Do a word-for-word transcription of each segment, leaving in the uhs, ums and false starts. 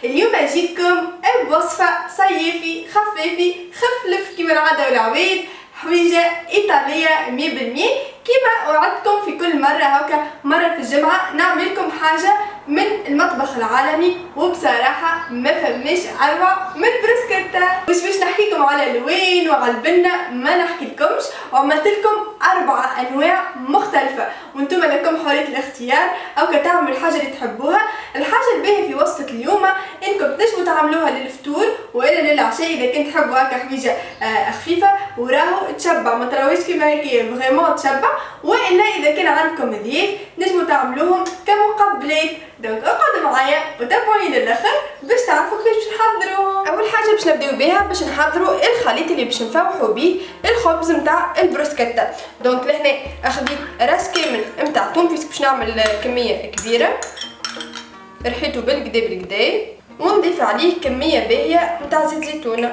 اليوم جيتكم بوصفة صيفي خفيفي خفلف كيما العادة والعويد، حويجة إيطالية مية بالمية. كيما وعدتكم في كل مرة هكا مرة في الجمعة نعمل لكم حاجة من المطبخ العالمي، وبصراحة ما فماش أروع من بروسكيتا. مش باش نحكيكم على الوين وعلى البنة، ما نحكي لكمش، وعملت لكم أربعة أنواع مختلفة وانتم لكم حرية الاختيار أو كتعملوا الحاجة اللي تحبوها. الحاجة الباهية في وصفة اليوم انكم تنجموا تعملوها للفطور والا للعشاء اذا كنت تحبوا هكا حويجة آه خفيفة وراهو تشبع، ما تراويش كيما هكا فريمون تشبع. والا اذا كان عندكم ضيوف نجموا تعملوهم كمقبلات. دونك اقعدوا معايا وتابعوني للاخر باش تعرفوا كيفاش باش نحضروهم. اول حاجه باش نبداو بها باش نحضروا الخليط اللي باش نفوحوا به الخبز نتاع البروسكيتا. دونك لهنا اخذت راس كامل نتاع ثوم بيسك باش نعمل كميه كبيره، رحيته بالكدا بالكدا، ونضيف عليه كميه باهيه نتاع زيت زيتونه.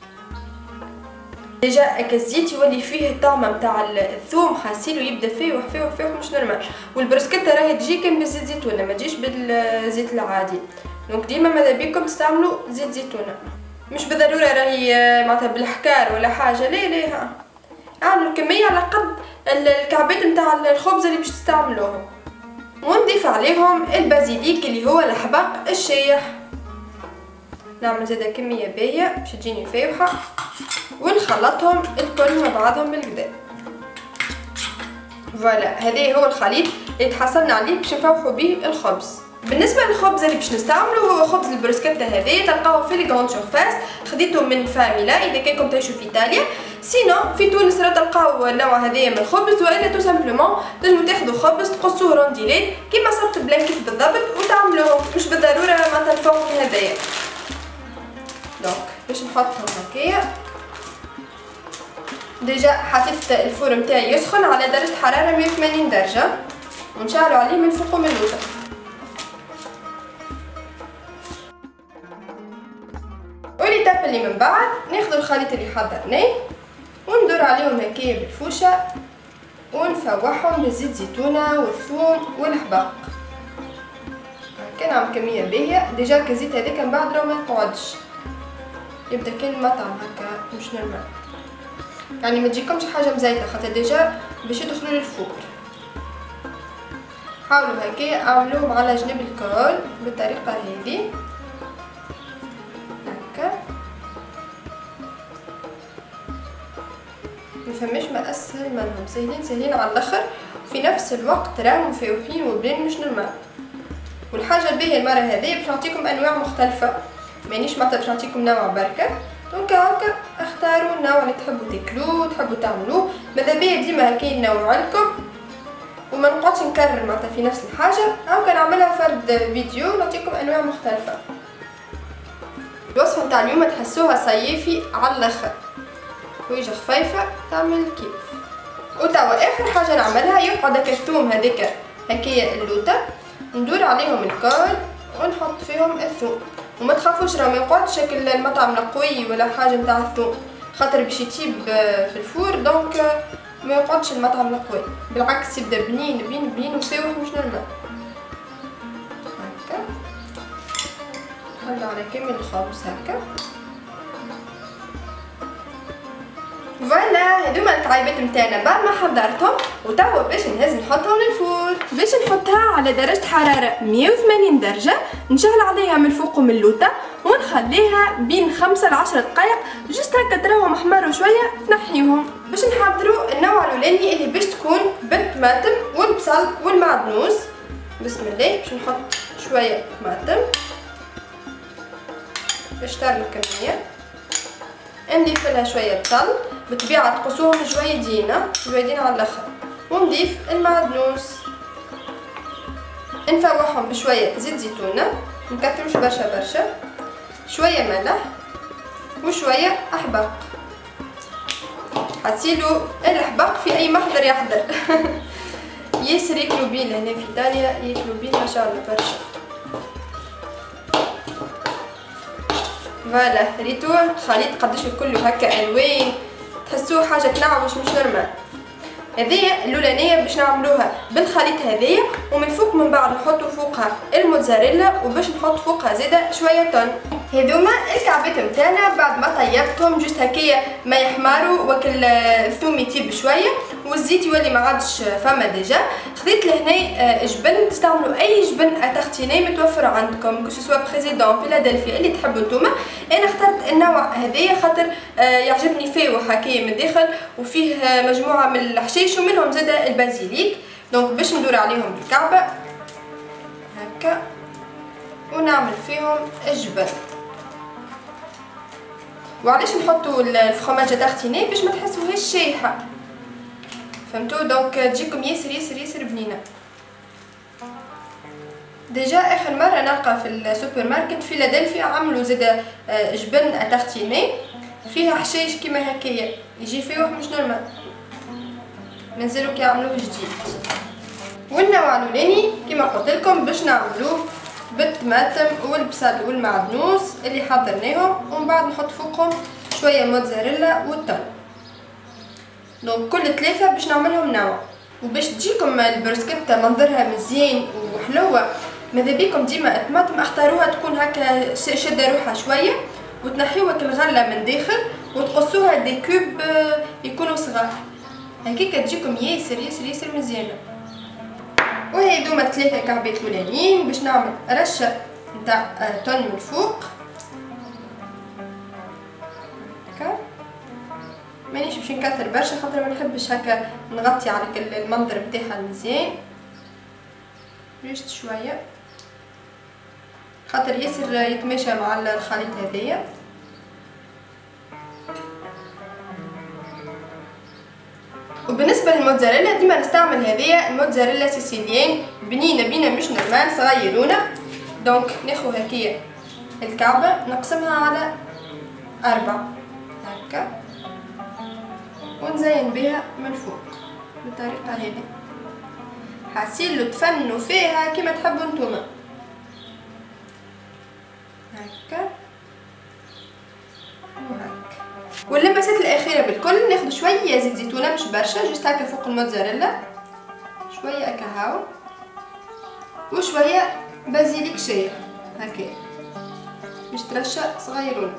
ديجا هكا الزيت يولي فيه الطعم نتاع الثوم، حاسيلو يبدا فيه وحفيه وحفيه مش نورمال. والبروسكيتا راهي تجي كان بالزيت زيتونه ما تجيش بالزيت العادي، دونك ديما ماذا بيكم تستعملوا زيت زيتونه، مش بالضروره راهي معناتها بالحكار ولا حاجه، لا لا ها اعملوا الكميه على قد الكعبات نتاع الخبز اللي باش تستعملوهم. ونضيف عليهم البازيليك اللي هو الحبق الشايح، نعمل زاده كميه باهيه باش تجيني فايحه، ونخلطهم الكل مع بعضهم بالكدا. فوالا هذا هو الخليط اللي تحصلنا عليه باش نفوحوا به الخبز. بالنسبه للخبز اللي باش نستعملوا هو خبز البروسكيتا، هذا تلقاوه في لي غراند سورفاس، خديته من فاميلا اذا كنتم تعيشوا في ايطاليا. سينو في تونس راه تلقاو النوع هذايا من الخبز، والا تو سامبلومون تنجموا تاخذوا خبز تقصوه رونديلات كيما صبت بلانكيت بالضبط وتعملوه، مش بالضروره معناتها الفوق هذايا. دونك باش نحطهم هكايا. ديجا حطيت الفور نتاعي يسخن على درجه حراره مية وثمانين درجه، ونشعلوا عليه من فوق ومن الوسط. وليتاب اللي من بعد ناخذ الخليط اللي حضرناه وندور عليهم هكايا بالفوشه ونفوحهم بالزيت زيتونه والثوم والحبق. هكا نعمل كميه باهيه. ديجا الزيت هذاك من بعد راه ما يقعدش، يبدا كان مطعم هكا مش نورمال، يعني ما تجيكمش حاجه مزيته خاطر ديجا باش يدخلوا للفور. حاولوا هكا اعملوهم على جنب الكل بالطريقه هذه هكا، ما فماش ما اسهل منهم، سهلين سهلين على الاخر وفي نفس الوقت راهم مفوحين وبلين مش نورمال. والحاجه الباهيه المره هذه باش نعطيكم انواع مختلفه، مانيش معناتها باش نعطيكم نوع بركه، دونك هكا اختاروا النوع اللي تحبوا تاكلوه تحبوا تعملوه. ماذا بيا ديما هكا ننوع لكم وما نقعدش نكرر معناتها في نفس الحاجه، او كنعملها فرد فيديو نعطيكم انواع مختلفه. الوصفه نتاع اليوم تحسوها صيفي على الاخر، حويجه خفيفه تعمل كيف. وتوا اخر حاجه نعملها يقعد هكا الثوم هذاك هكايا اللوته، ندور عليهم الكل ونحط فيهم الثوم. وما تخافوش راه ما يقعدش شكل المطعم القوي ولا حاجه نتاع الثوم، خاطر باش يطيب في الفور، دونك ما يقعدش المطعم القوي، بالعكس يبدا بنين بنين بنين وفاوح مش نورمال. هكا نحطو على كامل الخبز هكا. فوالا هذوما الطعيبات نتاعنا بعد ما حضرتهم، وتوا باش نهز نحطهم للفور. باش نحطها على درجه حراره مية وثمانين درجه، نشعل عليها من الفوق ومن اللوطه ونخليها بين خمسة ل عشرة دقائق جست هكا تراهم احمروا شويه نحيهم. باش نحضروا النوع الاولاني اللي باش تكون بالطماطم والبصل والمعدنوس. بسم الله باش نحط شويه طماطم باش تعمل الكميه، نضيف لها شويه بصل بالطبيعه تقصوهم شويه دينا شويه على الاخر، ونضيف المعدنوس، نفوحهم بشويه زيت زيتونه، مكثروش برشا برشا، شويه ملح وشويه احباق. حسيلو الحباق في اي محضر يحضر ياسر ياكلوا بيه لهنا في ايطاليا، ياكلوا بيه ما شاء الله برشا. فوالا ريتو خليط قداش الكل هكا الوان، تحسوه حاجه تنعوش مش نورمال. هذه الاولانيه باش نعملوها بالخليط هذايا، ومن فوق من بعد نحطوا فوقها الموتزاريلا وباش نحط فوقها زاده شويه تون. هذوما الكعبات نتاعنا بعد ما طيبتهم جوست هكايا ما يحمروا وكل الثوم يطيب شويه والزيت يولي ما عادش فما ديجا. خديت لهنا جبن، تستعملوا اي جبن اتارتيني متوفر عندكم كسوا بريزيدون فيلادلفيا اللي تحبوا نتوما. انا اخترت النوع هذايا خاطر يعجبني فيه هكايا من الداخل وفيه مجموعه من الحشيش ومنهم زاد البازيليك. دونك باش ندور عليهم بالكعبه هكا ونعمل فيهم الجبن. وعلاش نحطوا الفرماج تارتيني؟ باش ما تحسوهاش شايحه، فهمتوا؟ دونك تجيكم ياسر ياسر ياسر بنينه. ديجا اخر مره نلقى في السوبر ماركت فيلادلفيا عملوا زاده جبن اتارتيني فيها حشيش كيما هكايا يجي فيه مش نورمال، مازالوا كيعملوه جديد. والنوع الاولاني كيما قلت لكم باش نعملوه بالطماطم والبصل والمعدنوس اللي حضرناهم، ومن بعد نحط فوقهم شويه موتزاريلا والثوم. دونك كل ثلاثه باش نعملهم نوع. وباش تجيكم البروسكيتا منظرها مزيان وحلوه ماذا بيكم ديما الطماطم اختاروها تكون هكا شاده روحها شويه وتنحيوها كالغله من داخل وتقصوها دي كوب يكونوا صغار هكاك تجيكم ياسر ياسر ياسر مزيانه. وهذوما ثلاثه كعبات ولانيين باش نعمل رشه نتاع تون من فوق هكا. مانيش باش نكثر برشا خاطر ما نحبش هكا نغطي على المنظر نتاعها مزيان، جوست شويه خاطر ياسر يتماشى مع الخليط هذايا. وبالنسبه للموتزاريلا ديما نستعمل هذيا الموتزاريلا سيسيليان بنينه بنينه مش نورمال صغيرونه. دونك ناخذ هكايا الكعبه نقسمها على اربع هكا ونزين بها من فوق بالطريقه هذه. حاسين لو تفنوا فيها كيما تحبوا نتوما هكا وهكا. واللمسات الاخيره بالكل ناخذ شويه زيت زيتونه مش برشا، جوست هكا فوق الموتزاريلا شويه هكا هاو وشويه بازيليك شايح هكا جوست رشه صغيرونه.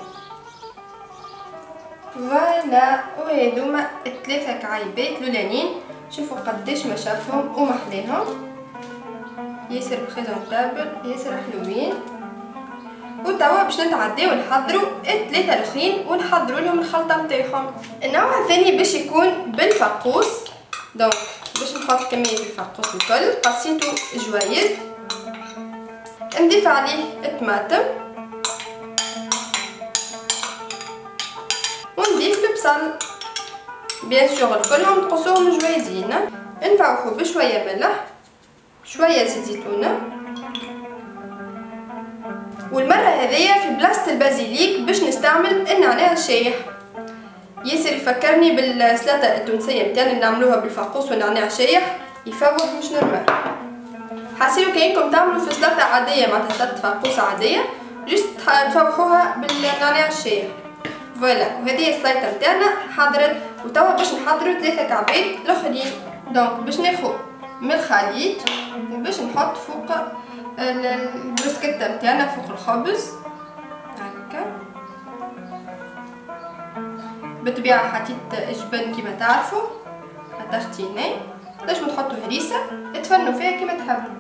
فوالا وهذوما الثلاثه كعيبات الاولانيين شوفوا قداش ما شافهم ومحليهم ياسر بريزونطابل ياسر حلوين. وتوا باش نتعداو نحضروا الثلاثه الاخرين ونحضروا لهم الخلطه نتاعهم. النوع الثاني باش يكون بالفقوس. دونك باش نحط كميه الفقوس الكل قصيته جويد، نضيف عليه الطماطم ونضيف البصل بيان سور الكلهم تقصوهم جويدين. نفوحوا بشويه ملح شويه زيت زيتونه. والمره هذيا في بلاصه البازيليك باش نستعمل النعناع الشايح. ياسر يفكرني بالسلطه التونسيه نتاعنا اللي نعملوها بالفقوس والنعناع الشايح يفوح مش نورمال. حاسيلو كاينكم تعملوا في سلطه عاديه معناتها سلطه فقوس عاديه جست تفوحوها بالنعناع الشايح. فوالا وهذه السلطه نتاعنا حضرت. وتوا باش نحضروا ثلاثه كعبات الاخرين. دونك باش ناخذ من الخليط وباش نحط فوق البروسكيتا نتاعنا فوق الخبز هكا. بالطبيعه حطيت جبن كيما تعرفوا اتارتيني، تنجموا تحطوا هريسه تفنوا فيها كيما تحبوا.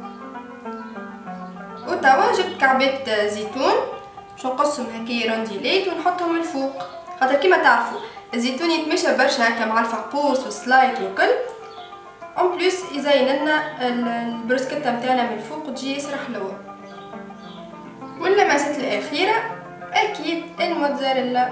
وتوا جبت كعبات زيتون باش نقصهم هكايا رونديلات ونحطهم من فوق خاطر كيما تعرفوا الزيتون يتمشى برشا هكا مع الفقوس والسلايط والكل. اون بليس يزين لنا البروسكيتا نتاعنا من فوق وتجي ياسر حلوه. واللمسات الاخيره اكيد الموتزاريلا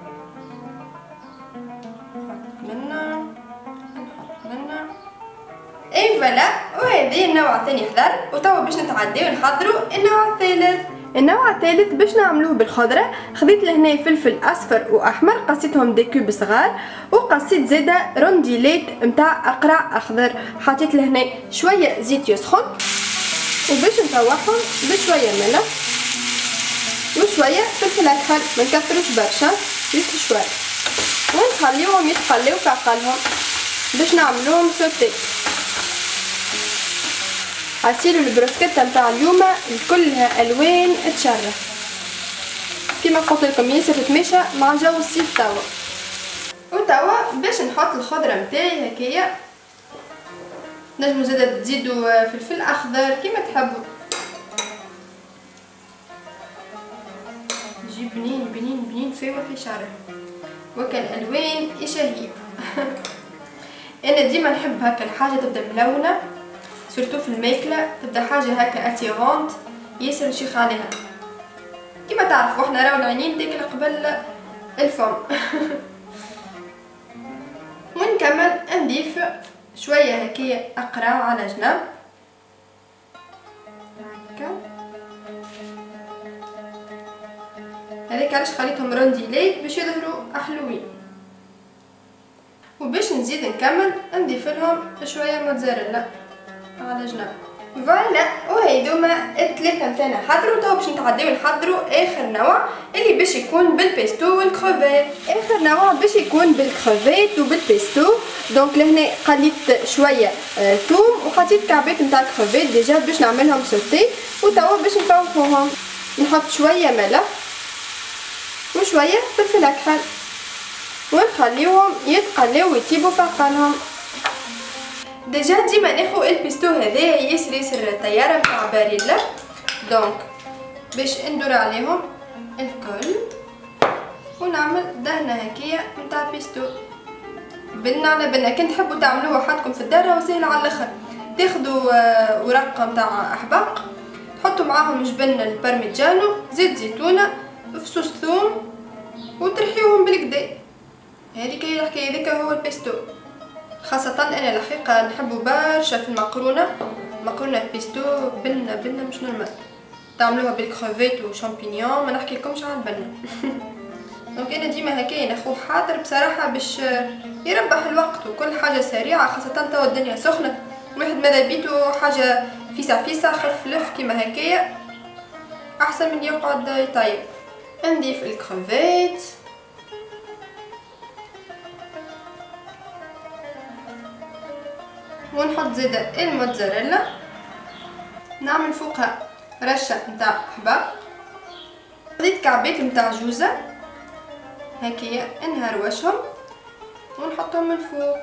نحط منا نحط منا اي فوالا. وهذه النوع الثاني حضر. وتوا باش نتعداو نحضروا النوع الثالث. النوع الثالث باش نعملوه بالخضره. خديت لهنا فلفل اصفر واحمر قصيتهم دي كوب صغار وقصيت زاده رونديلات نتاع اقرع اخضر. حطيت لهنا شويه زيت يسخن وباش نفوحهم بشويه ملح وشويه فلفل اكحل ما نكثروش برشا جست شويه ونخليوهم يتقليو في عقلهم باش نعملوهم سوتي. عصير البروسكيتا نتاع اليوم كلها الوان تشرف كما قلت لكم، ياسر تتماشى مع جو الصيف توا. وتوا باش نحط الخضره نتاعي هكايا، نجمو زاده تزيدوا فلفل اخضر كيما تحبوا، يجي بنين بنين بنين فيه في شعره وكا الالوان يشهيب. انا ديما نحب هكا الحاجه تبدا ملونه، سورتو في الماكله تبدا حاجه هكا اتيغونت ياسر نشيخ عليها. كيما تعرفوا احنا راهو العينين تاكل قبل الفم. ونكمل نضيف شويه هكايا اقراو على جنب هكا. هذيك علاش خليتهم رونديلات باش يظهروا احلوين. وباش نزيد نكمل نضيف لهم شويه موتزاريلا على جنب. فوالا وهيدوما الثلاثه نتاعنا حضروا. تو باش نتعداو نحضروا اخر نوع اللي باش يكون بالبيستو والكروفيت. اخر نوع باش يكون بالكروفيت وبالبيستو. دونك لهنا قليت شويه آه ثوم وحطيت كعبات نتاع الكروفيت ديجا باش نعملهم سوتي. وتوا باش نفوقوهم نحط شويه ملح وشويه فلفل اكحل ونخليوهم يتقليو ويطيبوا في عقلهم. ديجا ديما ناخو البيستو هذايا ياسر ياسر طياره نتاع باريلا. دونك باش ندور عليهم الكل ونعمل دهنه هكايا نتاع بيستو بنه على بنه. كنت تحبوا تعملوها وحدكم في الدار راهو سهل على الاخر. تاخذوا ورق نتاع احباق تحطوا معاهم جبن البارميجانو، زيت زيتونه، فصوص ثوم وترحيوهم بالكدا. هذيك هي الحكايه، هذيك هو البيستو. خاصة انا الحقيقة نحبو برشا في المقرونة، مقرونة بيستو بنة بنة مش نورمال. تعملوها بالكروفيت وشامبينيون ما نحكي لكمش على البنة. دونك انا ديما هكايا ناخوه حاضر بصراحة باش يربح الوقت وكل حاجة سريعة، خاصة توا الدنيا سخنة، واحد ماذا بيتو حاجة فيسع فيسع خف لف كيما هكايا احسن من يقعد يطيب. نضيف الكروفيت ونحط زيادة الموتزاريلا، نعمل فوقها رشة نتاع حباق، خديت كعبات نتاع جوزة هكايا نهروشهم ونحطهم من فوق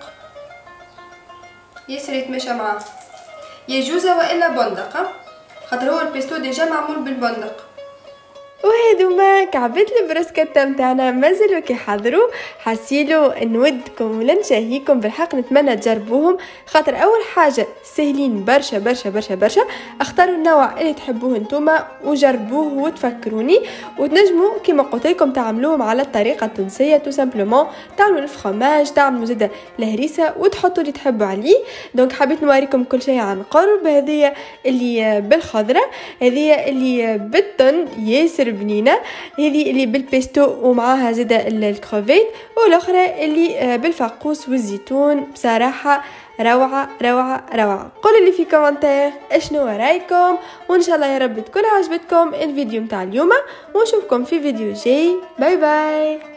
ياسر يتماشى معاه، يا جوزة والا بندق، خاطر هو البيستو ديجا معمول بالبندق. وهذوما كعبات البروسكيتا نتاعنا مازالوا كيحضروا. حاسيلو نودكم ولا نشهيكم بالحق، نتمنى تجربوهم خاطر اول حاجه سهلين برشا برشا برشا برشا. اختاروا النوع اللي تحبوه نتوما وجربوه وتفكروني، وتنجموا كما قلت لكم تعملوهم على الطريقه التونسيه تو سامبلومون. تعملوا الفرماج، تعملوا زيد الهريسه وتحطوا اللي تحبوا عليه. دونك حبيت نوريكم كل شيء عن قرب. هذه اللي بالخضره، هذه اللي بالتن ياسر بنينه، هذه اللي بالبيستو ومعاها زيد الكروفيت، والاخرى اللي بالفقوس والزيتون. بصراحه روعه روعه روعه. قولوا لي في كومنتير اشنو رايكم، وان شاء الله يا رب تكون عجبتكم الفيديو متاع اليوم، ونشوفكم في فيديو جاي. باي باي.